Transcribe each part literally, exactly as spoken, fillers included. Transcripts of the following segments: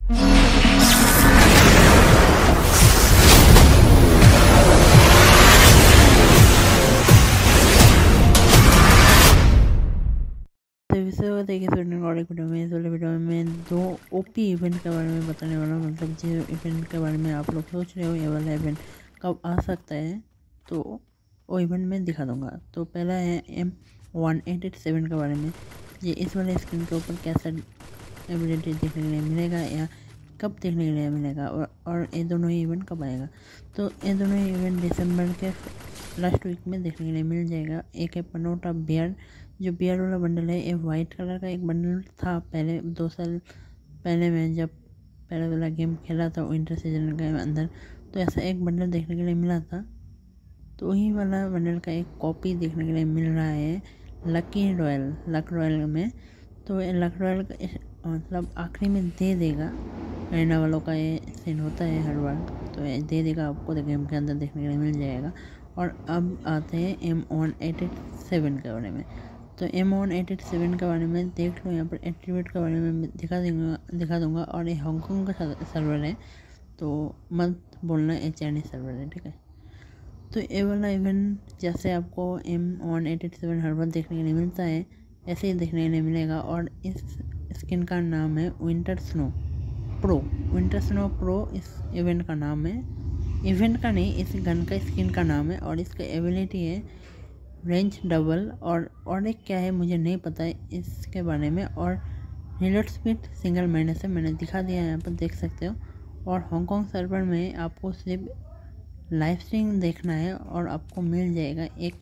तो इसे देखिए वीडियो में इस वाले वीडियो में मैं दो ओपी इवेंट के बारे में बताने वाला हूँ। मतलब जो इवेंट के बारे में आप लोग सोच रहे हो ये वाला इवेंट कब आ सकता है, तो वो इवेंट में दिखा दूंगा। तो पहला है M one eight eight seven के बारे में। ये इस वाले स्क्रीन के ऊपर कैसा एबिलिटी देखने के लिए मिलेगा या कब देखने के लिए मिलेगा, और और ये दोनों ही इवेंट कब आएगा। तो ये दोनों ही इवेंट दिसंबर के लास्ट वीक में देखने के लिए मिल जाएगा। एक है पनोटा बियर, जो बियर वाला बंडल है, ये वाइट कलर का एक बंडल था पहले दो साल पहले मैं जब पहले वाला गेम खेला था विंटर सीजन के अंदर, तो ऐसा एक बंडल देखने के लिए मिला था। तो वही वाला बंडल का एक कॉपी देखने के लिए मिल रहा है लकी रॉयल लक रॉयल में। तो ये लक रॉयल का मतलब आखिरी में दे देगा, रहने वालों का ये सीन होता है हर बार, तो ये दे देगा आपको, तो गेम के अंदर देखने के लिए मिल जाएगा। और अब आते हैं M one eight eight seven के बारे में। तो M one eight eight seven के बारे में देख लो, यहाँ पर एट्रीब्यूट के बारे में दिखा दूँगा दिखा दूँगा और ये हांगकॉन्ग का सर्वर है, तो मत बोलना ये चाइनीज सर्वर है, ठीक है। तो ये वाला इवेंट जैसे आपको M one eight eight seven हर बार देखने के लिए मिलता है, ऐसे ही देखने के लिए मिलेगा। और इस स्किन का नाम है winter snow pro. Winter snow pro इस इवेंट का नाम है, इवेंट का नहीं, इस गन का स्किन का नाम है। और इसका एबिलिटी है रेंज डबल, और और एक क्या है मुझे नहीं पता है इसके बारे में। और रिलोड स्पीड सिंगल महीने से मैंने दिखा दिया है, यहाँ पर देख सकते हो। और हांगकॉन्ग सर्वर में आपको सिर्फ लाइव स्ट्रीम देखना है और आपको मिल जाएगा एक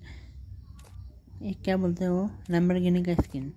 एक क्या बोलते हो लैम्बोर्गिनी का स्किन।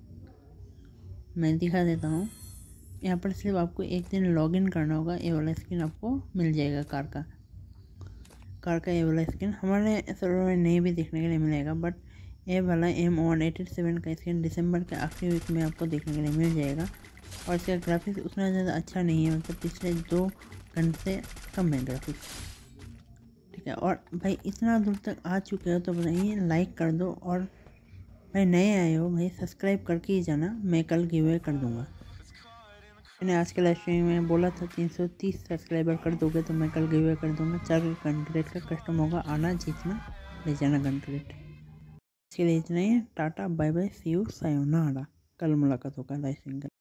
मैं दिखा देता हूँ, यहाँ पर सिर्फ आपको एक दिन लॉगिन करना होगा, ये वाला स्किन आपको मिल जाएगा। कार का कार का ये वाला स्किन हमारे सर्वर में नहीं भी देखने के लिए मिलेगा, बट ये वाला M one eight eight seven का स्किन दिसंबर के आखिरी वीक में आपको देखने के लिए मिल जाएगा। और इसका ग्राफिक्स उतना ज़्यादा अच्छा नहीं है, मतलब पिछले दो घंटे से कम है ग्राफिक्स, ठीक है। और भाई इतना दूर तक आ चुके हो तो बताइए लाइक कर दो, और भाई नए आए हो भाई सब्सक्राइब करके ही जाना, मैं कल गिव अवे कर दूँगा। मैंने आज के लाइव स्ट्रीम में बोला था तीन सौ तीस सब्सक्राइबर कर दोगे तो मैं कल गिव अवे कर दूँगा। चार गन क्रेट का कस्टम होगा, आना जीतना ले जाना गन क्रेट। इसके लिए इतना ही, tata bye bye see you सायोनारा। कल मुलाकात होगा लाइव स्ट्रीम का।